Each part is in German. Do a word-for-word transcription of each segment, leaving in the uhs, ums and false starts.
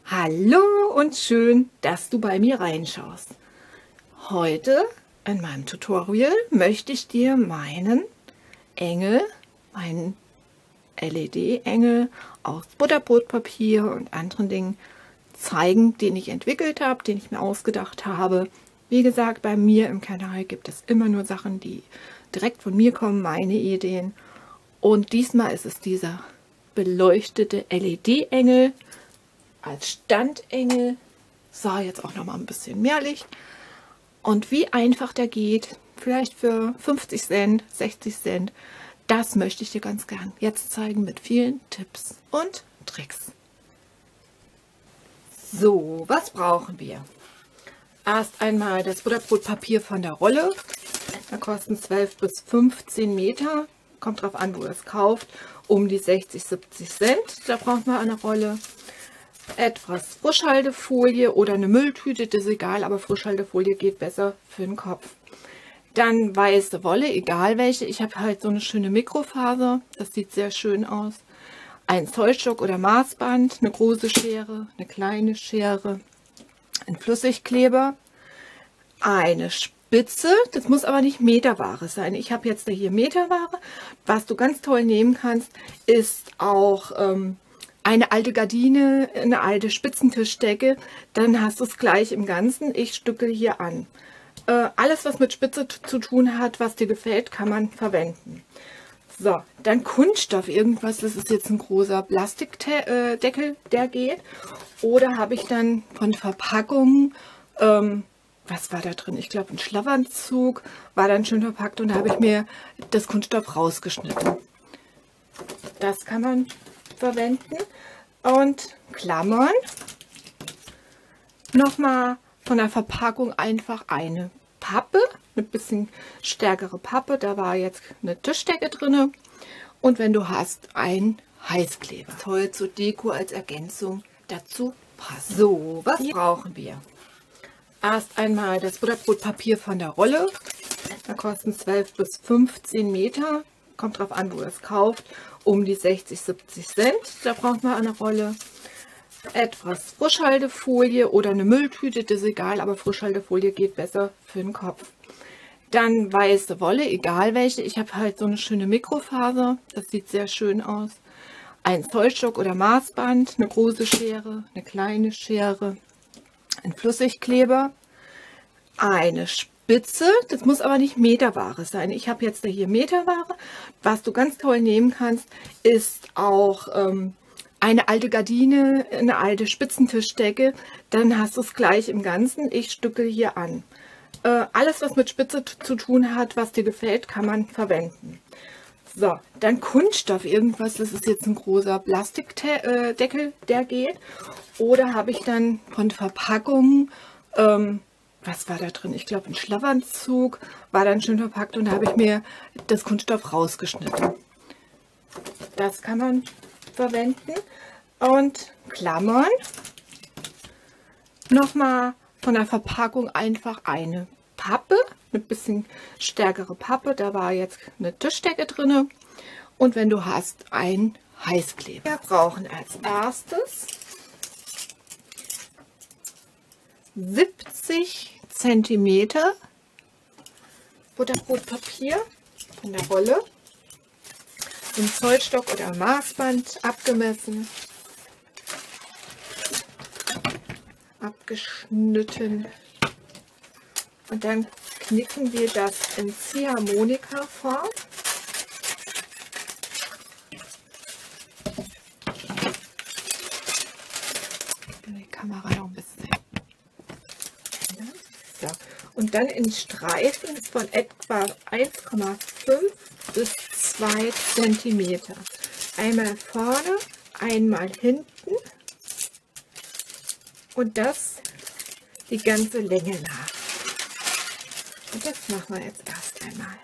Hallo und schön, dass du bei mir reinschaust. Heute in meinem Tutorial möchte ich dir meinen Engel, meinen L E D-Engel aus Butterbrotpapier und anderen Dingen zeigen, den ich entwickelt habe, den ich mir ausgedacht habe. Wie gesagt, bei mir im Kanal gibt es immer nur Sachen, die direkt von mir kommen, meine Ideen. Und diesmal ist es dieser beleuchtete L E D-Engel als Standengel. So, jetzt auch noch mal ein bisschen mehr Licht. Und wie einfach der geht, vielleicht für fünfzig Cent, sechzig Cent, das möchte ich dir ganz gern jetzt zeigen mit vielen Tipps und Tricks. So, was brauchen wir? Erst einmal das Butterbrotpapier von der Rolle. Da kosten zwölf bis fünfzehn Meter. Kommt drauf an, wo ihr es kauft. Um die sechzig, siebzig Cent. Da braucht man eine Rolle. Etwas Frischhaltefolie oder eine Mülltüte, das ist egal, aber Frischhaltefolie geht besser für den Kopf. Dann weiße Wolle, egal welche. Ich habe halt so eine schöne Mikrofaser, das sieht sehr schön aus. Ein Zollstock oder Maßband, eine große Schere, eine kleine Schere, ein Flüssigkleber, eine Spitze, das muss aber nicht Meterware sein. Ich habe jetzt hier Meterware. Was du ganz toll nehmen kannst, ist auch ähm, eine alte Gardine, eine alte Spitzentischdecke, dann hast du es gleich im Ganzen. Ich stücke hier an. Äh, alles, was mit Spitze zu tun hat, was dir gefällt, kann man verwenden. So, dann Kunststoff, irgendwas, das ist jetzt ein großer Plastikdeckel, der geht. Oder habe ich dann von Verpackungen, ähm, was war da drin? Ich glaube, ein Schlafanzug war dann schön verpackt und da habe ich mir das Kunststoff rausgeschnitten. Das kann man verwenden. Und Klammern. Nochmal von der Verpackung einfach eine Pappe, eine bisschen stärkere Pappe. Da war jetzt eine Tischdecke drin. Und wenn du hast, ein Heißkleber. Toll zur Deko als Ergänzung dazu passt. So, was brauchen wir? Erst einmal das Butterbrotpapier von der Rolle. Da kosten zwölf bis fünfzehn Meter. Kommt drauf an, wo ihr es kauft. Um die sechzig, siebzig Cent. Da braucht man eine Rolle. Etwas Frischhaltefolie oder eine Mülltüte, das ist egal, aber Frischhaltefolie geht besser für den Kopf. Dann weiße Wolle, egal welche. Ich habe halt so eine schöne Mikrofaser, das sieht sehr schön aus. Ein Zollstock oder Maßband, eine große Schere, eine kleine Schere, ein Flüssigkleber, eine Spitze, das muss aber nicht Meterware sein. Ich habe jetzt hier Meterware. Was du ganz toll nehmen kannst, ist auch ähm, eine alte Gardine, eine alte Spitzentischdecke, dann hast du es gleich im Ganzen. Ich stücke hier an. Äh, alles, was mit Spitze zu tun hat, was dir gefällt, kann man verwenden. So, dann Kunststoff, irgendwas, das ist jetzt ein großer Plastikdeckel, der geht. Oder habe ich dann von Verpackungen, ähm, was war da drin? Ich glaube, ein Schlafanzug war dann schön verpackt und da habe ich mir das Kunststoff rausgeschnitten. Das kann man verwenden. Und Klammern. Nochmal von der Verpackung einfach eine Pappe, eine bisschen stärkere Pappe. Da war jetzt eine Tischdecke drin. Und wenn du hast, ein Heißkleber. Wir brauchen als erstes siebzig Zentimeter Butterbrotpapier von der Rolle. Im Zollstock oder Maßband abgemessen, abgeschnitten und dann knicken wir das in Ziehharmonika-Form. Die Kamera noch ein bisschen. So. Und dann in Streifen von etwa eins Komma fünf bis zwei Zentimeter. Einmal vorne, einmal hinten und das die ganze Länge nach. Und das machen wir jetzt erst einmal.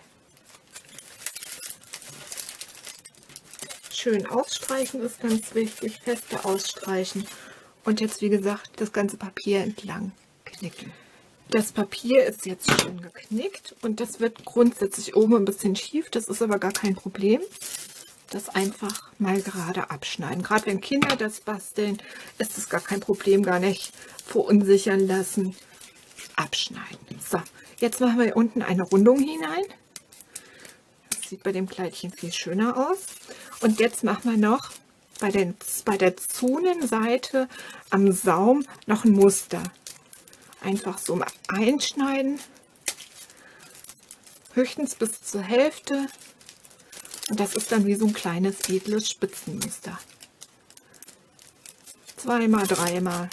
Schön ausstreichen ist ganz wichtig, feste ausstreichen und jetzt wie gesagt das ganze Papier entlang knicken. Das Papier ist jetzt schön geknickt und das wird grundsätzlich oben ein bisschen schief, das ist aber gar kein Problem. das einfach mal gerade abschneiden. Gerade wenn Kinder das basteln, ist es gar kein Problem, gar nicht verunsichern lassen. Abschneiden. So, jetzt machen wir hier unten eine Rundung hinein. Das sieht bei dem Kleidchen viel schöner aus. Und jetzt machen wir noch bei, den, bei der Zonenseite am Saum noch ein Muster. Einfach so mal einschneiden. Höchstens bis zur Hälfte. Und das ist dann wie so ein kleines, edles Spitzenmuster. Zweimal, dreimal.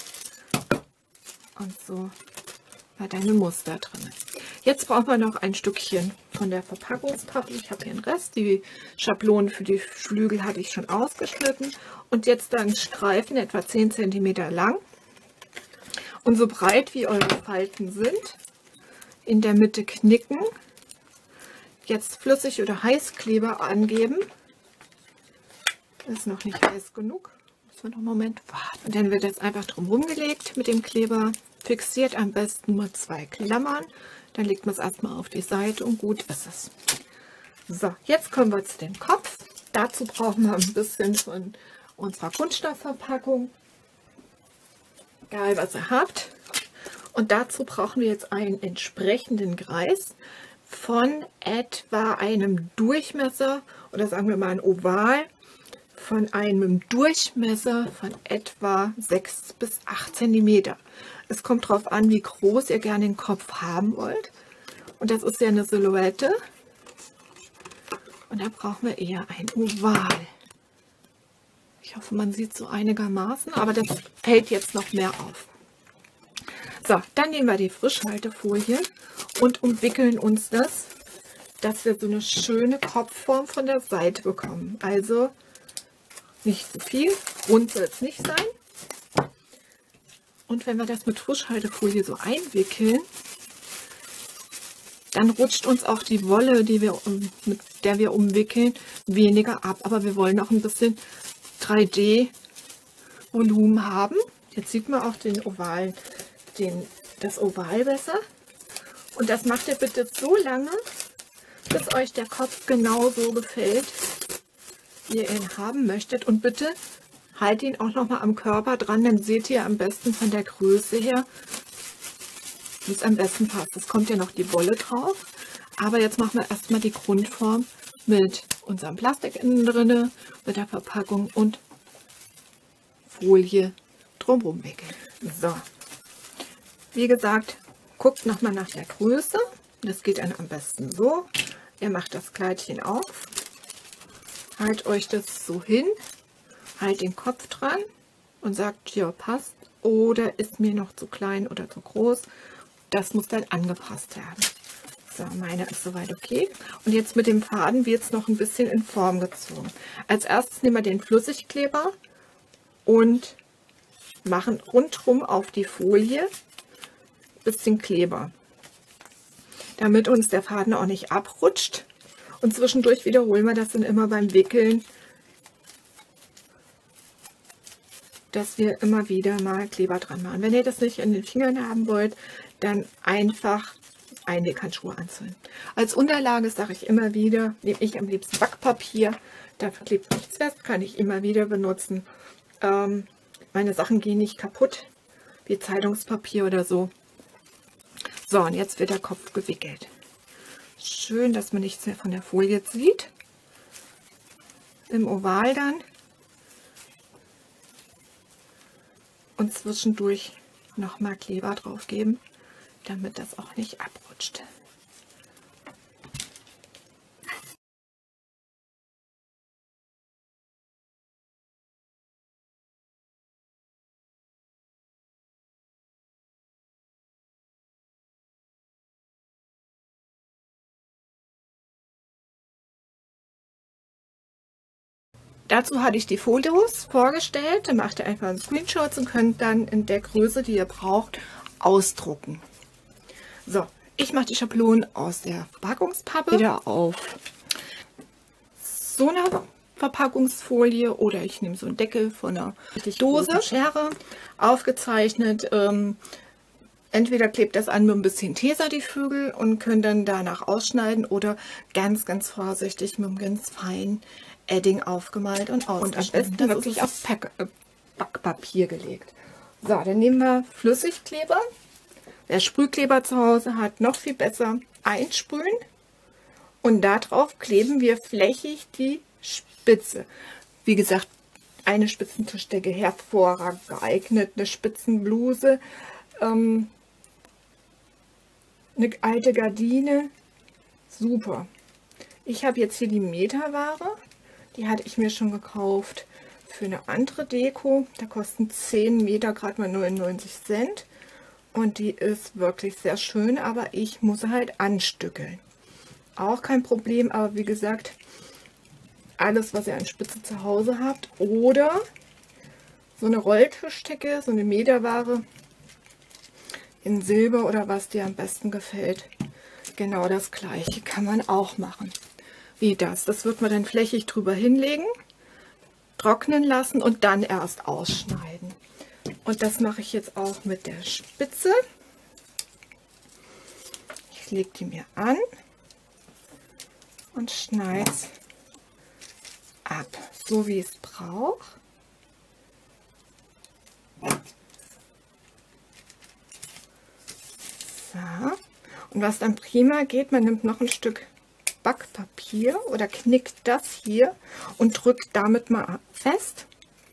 Und so war deine Muster drin. Jetzt brauchen wir noch ein Stückchen von der Verpackungspappe. Ich habe hier einen Rest. Die Schablonen für die Flügel hatte ich schon ausgeschnitten. Und jetzt dann Streifen, etwa zehn Zentimeter lang. Und so breit wie eure Falten sind, in der Mitte knicken. Jetzt Flüssig- oder Heißkleber angeben. Ist noch nicht heiß genug. Müssen wir noch einen Moment warten. Und dann wird jetzt einfach drum gelegt mit dem Kleber. Fixiert am besten mit zwei Klammern. Dann legt man es erstmal auf die Seite und gut ist es. So, jetzt kommen wir zu dem Kopf. Dazu brauchen wir ein bisschen von unserer Kunststoffverpackung. Egal, was ihr habt. Und dazu brauchen wir jetzt einen entsprechenden Kreis von etwa einem Durchmesser, oder sagen wir mal ein Oval, von einem Durchmesser von etwa sechs bis acht Zentimeter. Es kommt darauf an, wie groß ihr gerne den Kopf haben wollt. Und das ist ja eine Silhouette. Und da brauchen wir eher ein Oval. Ich hoffe, man sieht so einigermaßen, aber das fällt jetzt noch mehr auf. So, dann nehmen wir die Frischhaltefolie und umwickeln uns das, dass wir so eine schöne Kopfform von der Seite bekommen. Also nicht zu viel, rund soll es nicht sein. Und wenn wir das mit Frischhaltefolie so einwickeln, dann rutscht uns auch die Wolle, die wir, mit der wir umwickeln, weniger ab. Aber wir wollen auch ein bisschen drei D Volumen haben. Jetzt sieht man auch den Oval, den, das Oval besser. Und das macht ihr bitte so lange, bis euch der Kopf genau so gefällt, wie ihr ihn haben möchtet. Und bitte halt ihn auch noch mal am Körper dran, dann seht ihr am besten von der Größe her, wie es am besten passt. Es kommt ja noch die Wolle drauf. Aber jetzt machen wir erstmal die Grundform mit unserem Plastik innen drin, mit der Verpackung und Folie drumherum wickeln. So, wie gesagt, guckt nochmal nach der Größe. Das geht dann am besten so. Ihr macht das Kleidchen auf, halt euch das so hin, halt den Kopf dran und sagt, ja, passt oder ist mir noch zu klein oder zu groß. Das muss dann angepasst werden. So, meine ist soweit okay. Und jetzt mit dem Faden wird es noch ein bisschen in Form gezogen. Als erstes nehmen wir den Flüssigkleber und machen rundherum auf die Folie ein bisschen Kleber, damit uns der Faden auch nicht abrutscht. Und zwischendurch wiederholen wir das dann immer beim Wickeln, dass wir immer wieder mal Kleber dran machen. Wenn ihr das nicht in den Fingern haben wollt, dann einfach Einweghandschuhe anziehen. Als Unterlage sage ich immer wieder, nehme ich am liebsten Backpapier. Da klebt nichts fest, kann ich immer wieder benutzen. Ähm, meine Sachen gehen nicht kaputt, wie Zeitungspapier oder so. So, und jetzt wird der Kopf gewickelt. Schön, dass man nichts mehr von der Folie sieht. Im Oval dann. Und zwischendurch nochmal Kleber drauf geben, damit das auch nicht abrutscht. Dazu hatte ich die Fotos vorgestellt. Dann macht ihr einfach einen Screenshot und könnt dann in der Größe, die ihr braucht, ausdrucken. So, ich mache die Schablonen aus der Verpackungspappe wieder auf so einer Verpackungsfolie oder ich nehme so einen Deckel von einer Dose, Schere, aufgezeichnet. Ähm, entweder klebt das an mit ein bisschen Tesa die Vögel und könnt dann danach ausschneiden oder ganz, ganz vorsichtig mit einem ganz feinen Edding aufgemalt und ausgeschnitten. Und am besten wirklich auf Pack äh, Backpapier gelegt. So, dann nehmen wir Flüssigkleber. Wer Sprühkleber zu Hause hat, noch viel besser einsprühen. Und darauf kleben wir flächig die Spitze. Wie gesagt, eine Spitzentischdecke hervorragend geeignet, eine Spitzenbluse, ähm, eine alte Gardine, super. Ich habe jetzt hier die Meterware, die hatte ich mir schon gekauft für eine andere Deko. Da kosten zehn Meter gerade mal neunundneunzig Cent und die ist wirklich sehr schön, aber ich muss sie halt anstückeln. Auch kein Problem, aber wie gesagt, alles, was ihr an Spitze zu Hause habt oder so eine Rolltischdecke, so eine Meterware in Silber oder was dir am besten gefällt. Genau das gleiche kann man auch machen wie das. Das wird man dann flächig drüber hinlegen, trocknen lassen und dann erst ausschneiden. Und das mache ich jetzt auch mit der Spitze. Ich lege die mir an und schneide es ab, so wie es braucht. So. Und was dann prima geht, man nimmt noch ein Stück Backpapier oder knickt das hier und drückt damit mal fest.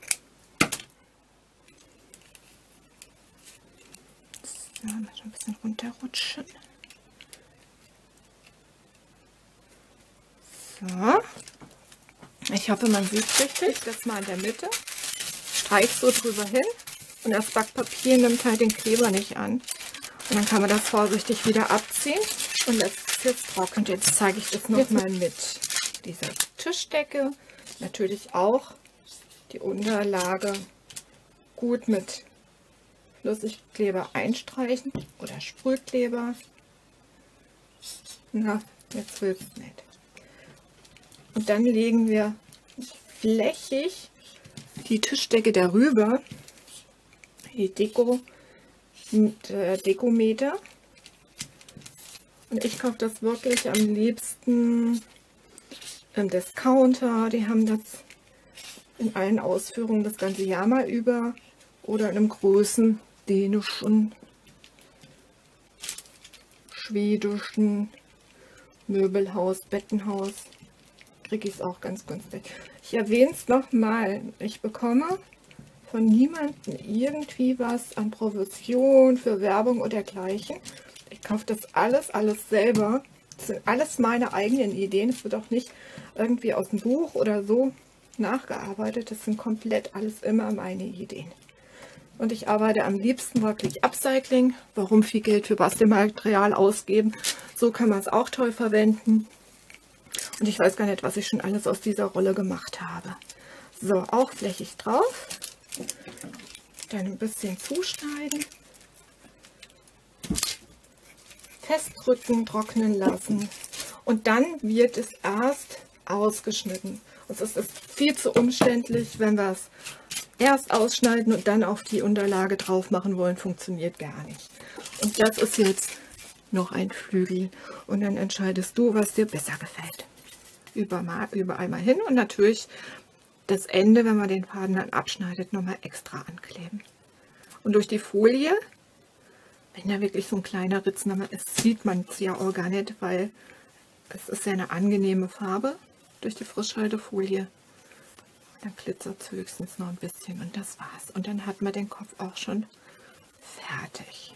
So, mal ein bisschen runterrutschen. So. Ich hoffe, man sieht es richtig. Das mal in der Mitte. Streich so drüber hin und das Backpapier nimmt halt den Kleber nicht an. Und dann kann man das vorsichtig wieder abziehen und lässt es jetzt trocknen. Jetzt zeige ich das noch mal mit dieser Tischdecke. Natürlich auch die Unterlage gut mit Flüssigkleber einstreichen oder Sprühkleber. Na, jetzt will es nicht. Und dann legen wir flächig die Tischdecke darüber, die Deko, der Dekometer. Und ich kaufe das wirklich am liebsten im Discounter. Die haben das in allen Ausführungen das ganze Jahr mal über oder in einem großen dänischen, schwedischen Möbelhaus, Bettenhaus. Kriege ich es auch ganz günstig. Ich erwähne es nochmal, ich bekomme von niemandem irgendwie was an Provision für Werbung oder dergleichen. Ich kaufe das alles, alles selber. Das sind alles meine eigenen Ideen. Es wird auch nicht irgendwie aus dem Buch oder so nachgearbeitet. Das sind komplett alles immer meine Ideen. Und ich arbeite am liebsten wirklich Upcycling. Warum viel Geld für Bastelmaterial ausgeben? So kann man es auch toll verwenden. Und ich weiß gar nicht, was ich schon alles aus dieser Rolle gemacht habe. So, auch flächig drauf. Dann ein bisschen zuschneiden. Festdrücken, trocknen lassen. Und dann wird es erst ausgeschnitten. Und es ist viel zu umständlich, wenn wir es erst ausschneiden und dann auf die Unterlage drauf machen wollen. Funktioniert gar nicht. Und das ist jetzt noch ein Flügel. Und dann entscheidest du, was dir besser gefällt. Über, über einmal hin und natürlich das Ende, wenn man den Faden dann abschneidet, nochmal extra ankleben. Und durch die Folie, wenn da wirklich so ein kleiner Ritzen ist, sieht man es ja auch gar nicht, weil es ist ja eine angenehme Farbe durch die Frischhaltefolie. Dann glitzert es höchstens noch ein bisschen und das war's. Und dann hat man den Kopf auch schon fertig.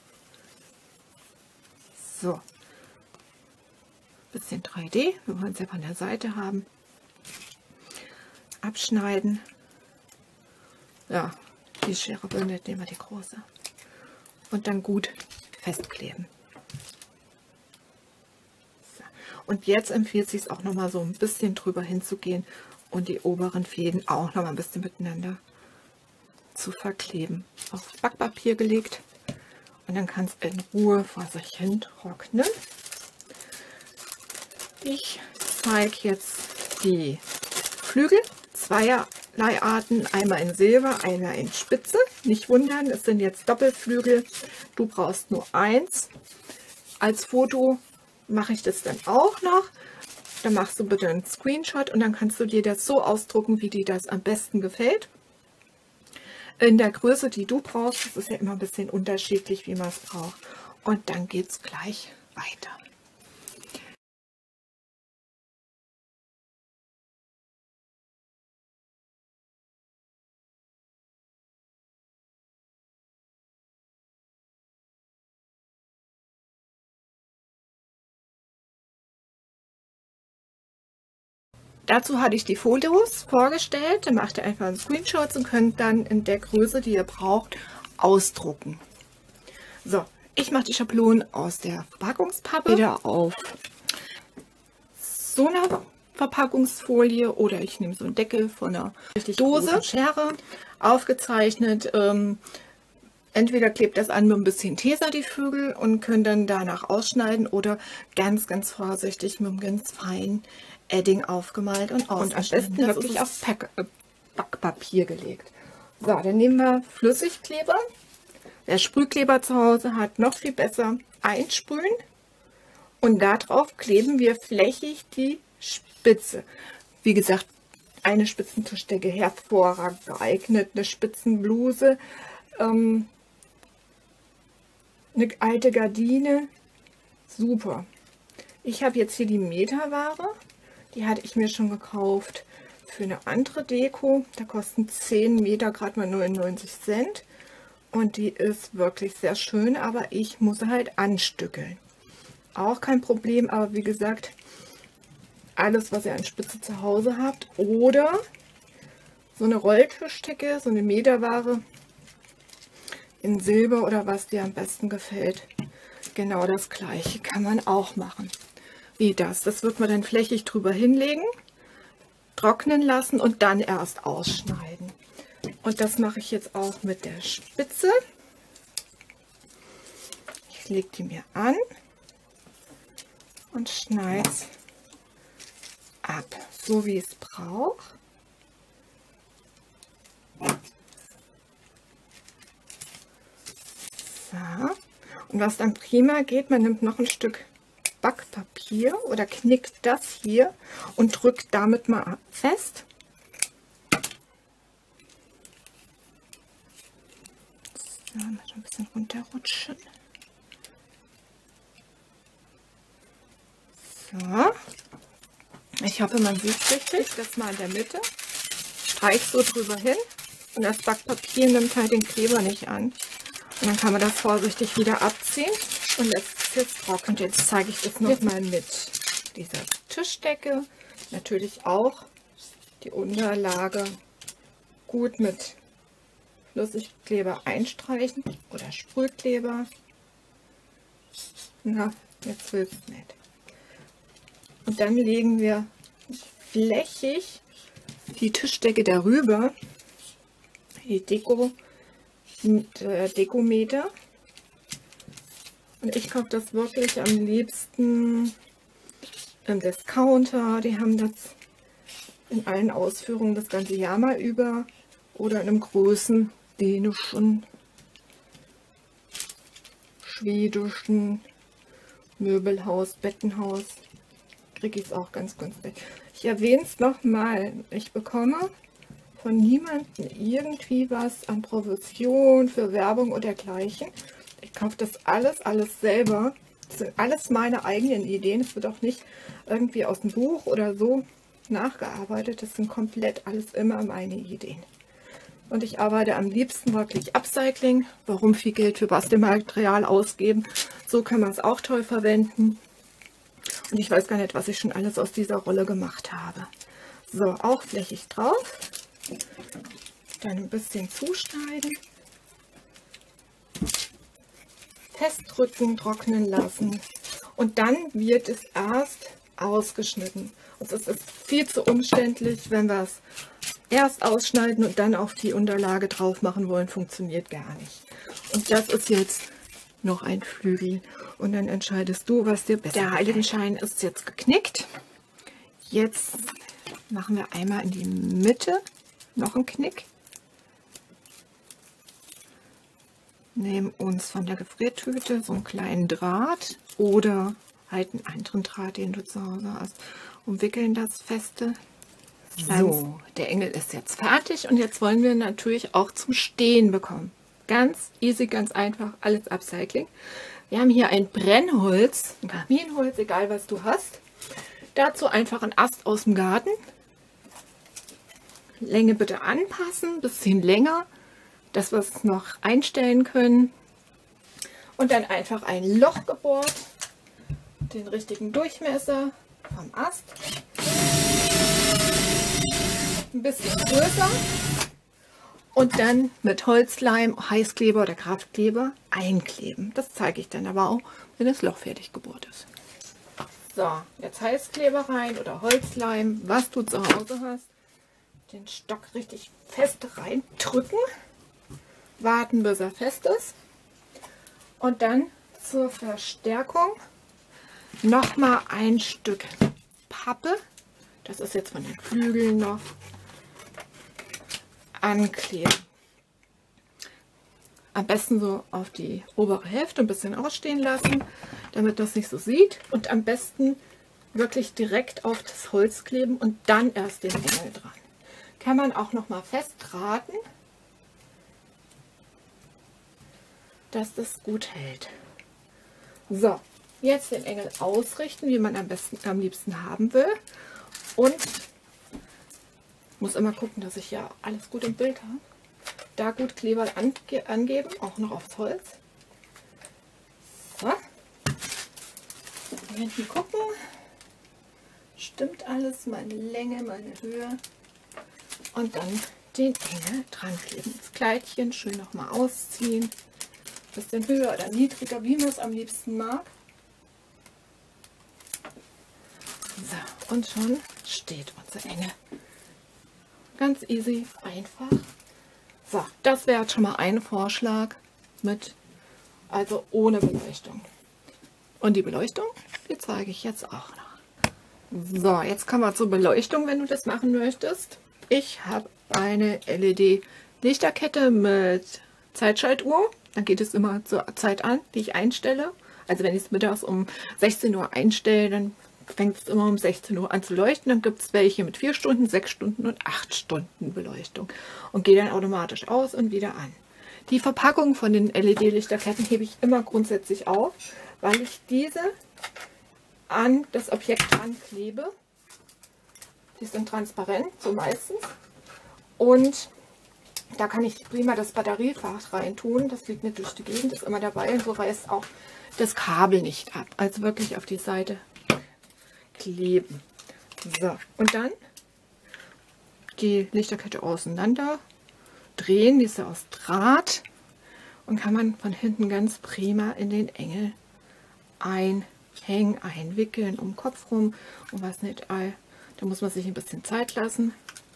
So. Bisschen drei D, wir wollen es ja von der Seite haben. Abschneiden. Ja, die Schere will nicht, nehmen wir die große. Und dann gut festkleben. So. Und jetzt empfiehlt es sich auch noch mal so ein bisschen drüber hinzugehen und die oberen Fäden auch noch mal ein bisschen miteinander zu verkleben. Auf Backpapier gelegt und dann kann es in Ruhe vor sich hin trocknen. Ich zeige jetzt die Flügel, zweierlei Arten, einmal in Silber, einmal in Spitze. Nicht wundern, es sind jetzt Doppelflügel, du brauchst nur eins. Als Foto mache ich das dann auch noch. dann machst du bitte einen Screenshot und dann kannst du dir das so ausdrucken, wie dir das am besten gefällt. In der Größe, die du brauchst, das ist ja immer ein bisschen unterschiedlich, wie man es braucht. Und dann geht es gleich weiter. Dazu hatte ich die Folios vorgestellt. Dann macht ihr einfach einen Screenshot und könnt dann in der Größe, die ihr braucht, ausdrucken. So, ich mache die Schablonen aus der Verpackungspappe wieder auf so einer Verpackungsfolie oder ich nehme so einen Deckel von einer Dose, Schere, aufgezeichnet. Ähm, entweder klebt das an mit ein bisschen Tesa die Vögel und könnt dann danach ausschneiden oder ganz, ganz vorsichtig mit einem ganz feinen Edding aufgemalt und ausgeschnitten. Und am besten wirklich auf Pack äh, Backpapier gelegt. So, dann nehmen wir Flüssigkleber. Wer Sprühkleber zu Hause hat, noch viel besser einsprühen. Und darauf kleben wir flächig die Spitze. Wie gesagt, eine Spitzentischdecke hervorragend geeignet, eine Spitzenbluse, ähm, eine alte Gardine, super. Ich habe jetzt hier die Meterware. Die hatte ich mir schon gekauft für eine andere Deko. Da kosten zehn Meter gerade mal neunundneunzig Cent. Und die ist wirklich sehr schön, aber ich muss halt anstückeln. Auch kein Problem, aber wie gesagt, alles, was ihr an Spitze zu Hause habt. Oder so eine Rolltischdecke, so eine Meterware in Silber oder was dir am besten gefällt. Genau das gleiche kann man auch machen. Wie das. Das wird man dann flächig drüber hinlegen, trocknen lassen und dann erst ausschneiden. Und das mache ich jetzt auch mit der Spitze. Ich lege die mir an und schneide es ab, so wie ich es brauche. So. Und was dann prima geht, man nimmt noch ein Stück Backpapier oder knickt das hier und drückt damit mal fest. So, mal ein bisschen runterrutschen. So. Ich hoffe, man sieht es richtig. Das mal in der Mitte. Streich so drüber hin und das Backpapier nimmt halt den Kleber nicht an. Und dann kann man das vorsichtig wieder abziehen und lässt es jetzt trocknen. Und jetzt zeige ich das nochmal mit dieser Tischdecke. Natürlich auch die Unterlage gut mit Flüssigkleber einstreichen oder Sprühkleber. Na, jetzt will es nicht. Und dann legen wir flächig die Tischdecke darüber, die Deko mit äh, Dekometer. Und ich kaufe das wirklich am liebsten im Discounter. Die haben das in allen Ausführungen das ganze Jahr mal über oder in einem großen dänischen, schwedischen Möbelhaus, Bettenhaus. Kriege ich es auch ganz günstig. Ich erwähne es nochmal. Ich bekomme von niemandem irgendwie was an Provision für Werbung oder dergleichen. Ich kaufe das alles, alles selber. Das sind alles meine eigenen Ideen. Es wird auch nicht irgendwie aus dem Buch oder so nachgearbeitet. Das sind komplett alles immer meine Ideen. Und ich arbeite am liebsten wirklich Upcycling. Warum viel Geld für Bastelmaterial ausgeben? So kann man es auch toll verwenden. Und ich weiß gar nicht, was ich schon alles aus dieser Rolle gemacht habe. So, auch flächig drauf. Dann ein bisschen zuschneiden. Festdrücken, trocknen lassen. Und dann wird es erst ausgeschnitten. Und es ist viel zu umständlich, wenn wir es erst ausschneiden und dann auf die Unterlage drauf machen wollen. Funktioniert gar nicht. Und das ist jetzt noch ein Flügel. Und dann entscheidest du, was dir besser gefällt. Der Heiligenschein ist jetzt geknickt. Jetzt machen wir einmal in die Mitte noch einen Knick. Nehmen uns von der Gefriertüte so einen kleinen Draht oder halt einen anderen Draht, den du zu Hause hast, umwickeln das feste. So, der Engel ist jetzt fertig und jetzt wollen wir natürlich auch zum Stehen bekommen. Ganz easy, ganz einfach, alles Upcycling. Wir haben hier ein Brennholz, ein Kaminholz, egal was du hast. Dazu einfach einen Ast aus dem Garten. Länge bitte anpassen, bisschen länger, dass wir es noch einstellen können. Und dann einfach ein Loch gebohrt, den richtigen Durchmesser vom Ast. Ein bisschen größer. Und dann mit Holzleim, Heißkleber oder Kraftkleber einkleben. Das zeige ich dann aber auch, wenn das Loch fertig gebohrt ist. So, jetzt Heißkleber rein oder Holzleim, was du zu Hause hast. Den Stock richtig fest reindrücken. Warten, bis er fest ist. Und dann zur Verstärkung nochmal ein Stück Pappe. Das ist jetzt von den Flügeln noch. Ankleben. Am besten so auf die obere Hälfte ein bisschen ausstehen lassen, damit das nicht so sieht. Und am besten wirklich direkt auf das Holz kleben und dann erst den Engel dran. Kann man auch noch mal festdrahten, dass das gut hält. So, jetzt den Engel ausrichten, wie man am besten, am liebsten haben will. Und muss immer gucken, dass ich ja alles gut im Bild habe. Da gut Kleber ange angeben, auch noch aufs Holz. So. Hinten gucken. Stimmt alles, meine Länge, meine Höhe. Und dann den Engel dran kleben. Das Kleidchen schön nochmal ausziehen. Bisschen höher oder niedriger, wie man es am liebsten mag. So, und schon steht unser Engel. Ganz easy, einfach. So, das wäre jetzt schon mal ein Vorschlag mit, also ohne Beleuchtung. Und die Beleuchtung, die zeige ich jetzt auch noch. So, jetzt kommen wir zur Beleuchtung, wenn du das machen möchtest. Ich habe eine L E D-Lichterkette mit Zeitschaltuhr. Dann geht es immer zur Zeit an, die ich einstelle. Also wenn ich es mittags um sechzehn Uhr einstelle, dann fängt es immer um sechzehn Uhr an zu leuchten. Dann gibt es welche mit vier Stunden, sechs Stunden und acht Stunden Beleuchtung. Und gehe dann automatisch aus und wieder an. Die Verpackung von den L E D-Lichterketten hebe ich immer grundsätzlich auf, weil ich diese an das Objekt dran klebe. Die sind transparent, so meistens. Und da kann ich prima das Batteriefach rein tun. Das fliegt nicht durch die Gegend, ist immer dabei. Und so reißt auch das Kabel nicht ab. Also wirklich auf die Seite kleben. So, und dann die Lichterkette auseinander drehen. Die ist ja aus Draht. Und kann man von hinten ganz prima in den Engel einhängen, einwickeln, um den Kopf rum und was nicht. Da muss man sich ein bisschen Zeit lassen.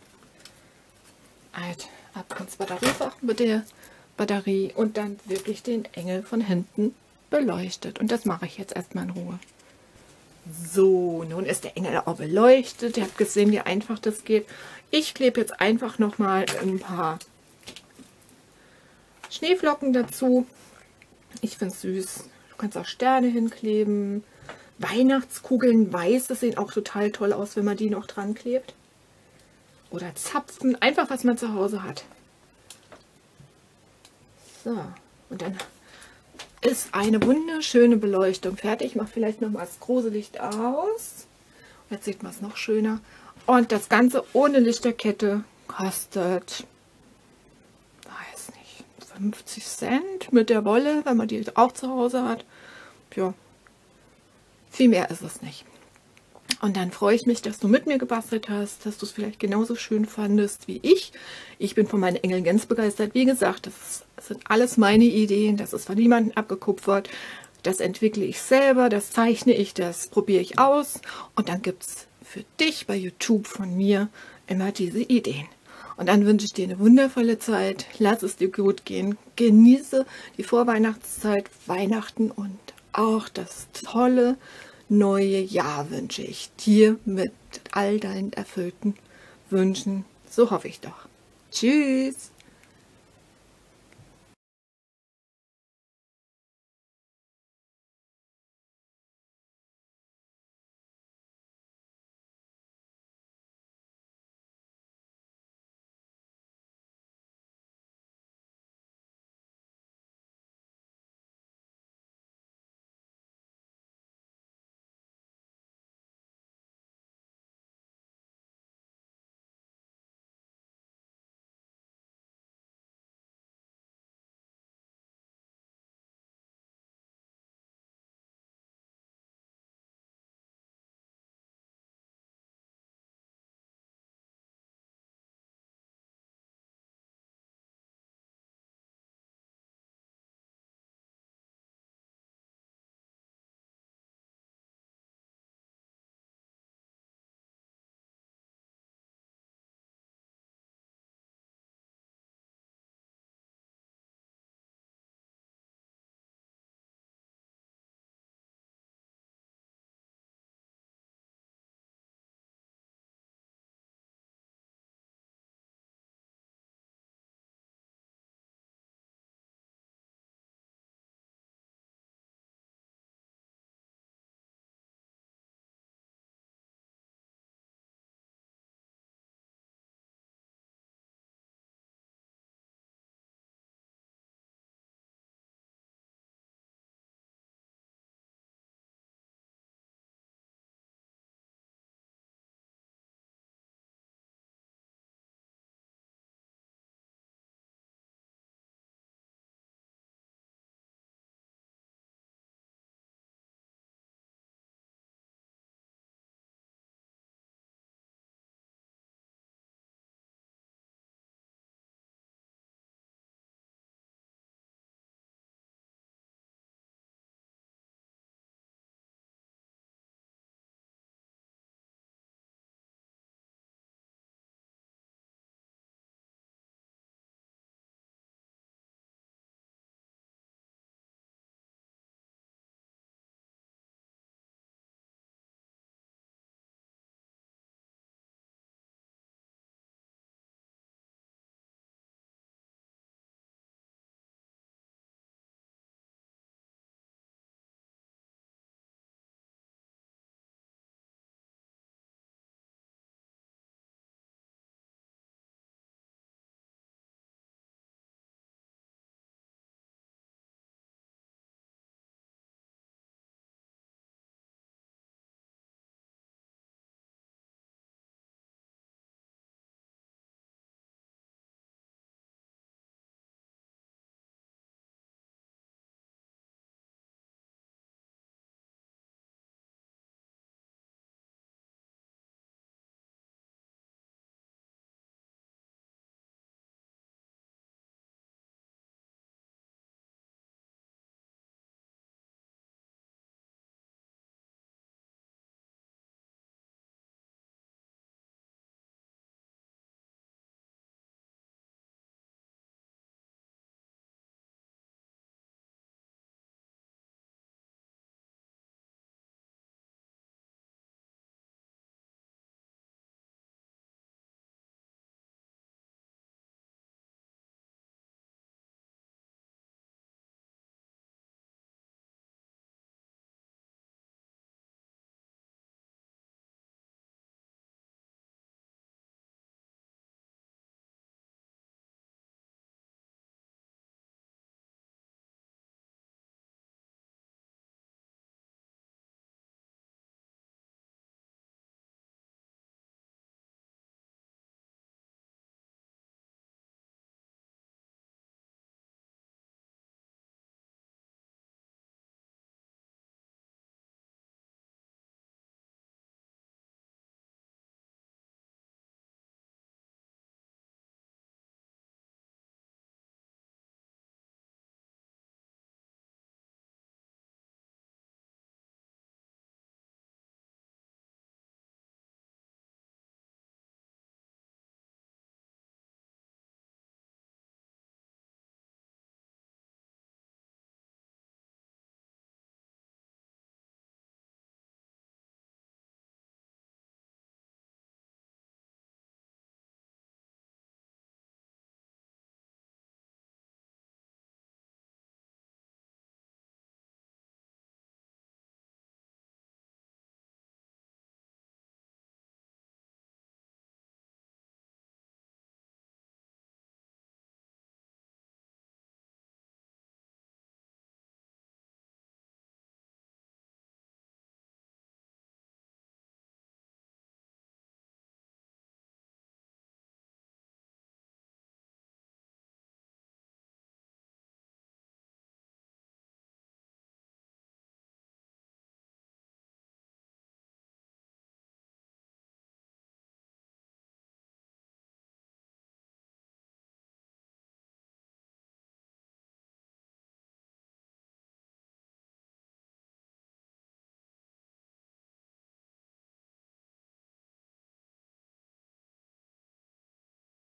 Halt ab ins Batteriefach mit der Batterie und dann wirklich den Engel von hinten beleuchtet. Und das mache ich jetzt erstmal in Ruhe. So, nun ist der Engel auch beleuchtet. Ihr habt gesehen, wie einfach das geht. Ich klebe jetzt einfach noch mal ein paar Schneeflocken dazu. Ich finde es süß. Du kannst auch Sterne hinkleben. Weihnachtskugeln weiß, das sehen auch total toll aus, wenn man die noch dran klebt. Oder Zapfen, einfach was man zu Hause hat. So, und dann ist eine wunderschöne Beleuchtung fertig. Ich mache vielleicht noch mal das große Licht aus. Jetzt sieht man es noch schöner. Und das Ganze ohne Lichterkette kostet, weiß nicht, fünfzig Cent mit der Wolle, wenn man die auch zu Hause hat. Ja, viel mehr ist es nicht. Und dann freue ich mich, dass du mit mir gebastelt hast, dass du es vielleicht genauso schön fandest wie ich. Ich bin von meinen Engeln ganz begeistert. Wie gesagt, das sind alles meine Ideen. Das ist von niemandem abgekupfert. Das entwickle ich selber, das zeichne ich, das probiere ich aus. Und dann gibt es für dich bei YouTube von mir immer diese Ideen. Und dann wünsche ich dir eine wundervolle Zeit. Lass es dir gut gehen. Genieße die Vorweihnachtszeit, Weihnachten und auch das tolle neue Jahr wünsche ich dir mit all deinen erfüllten Wünschen. So hoffe ich doch. Tschüss!